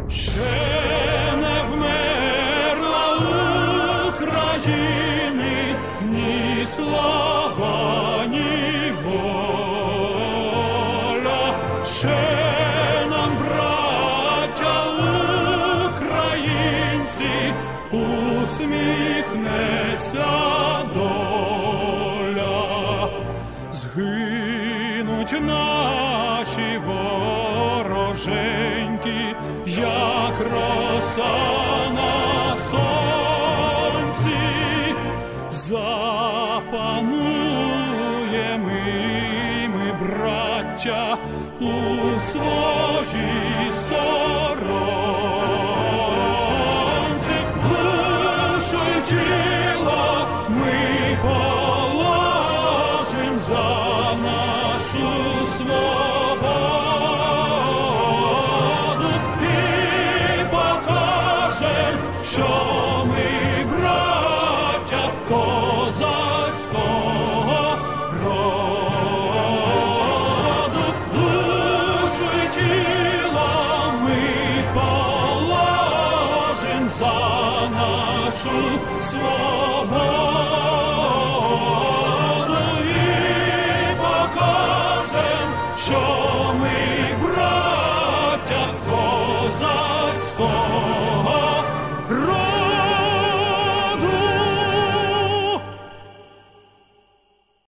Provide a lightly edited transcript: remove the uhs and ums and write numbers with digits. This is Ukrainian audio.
Ще не вмерла України ні слава, ні воля. Ще нам, браття українці, усміхнеться доля. Згинуть наші вороженьки, як роса на сонці. Запануємо ми, браття, у своїй сторонці. Душу й тіло ми положим за нашу свободу і покажем, що ми браття козацького роду. Душу й тіло ми положим за нашу свободу.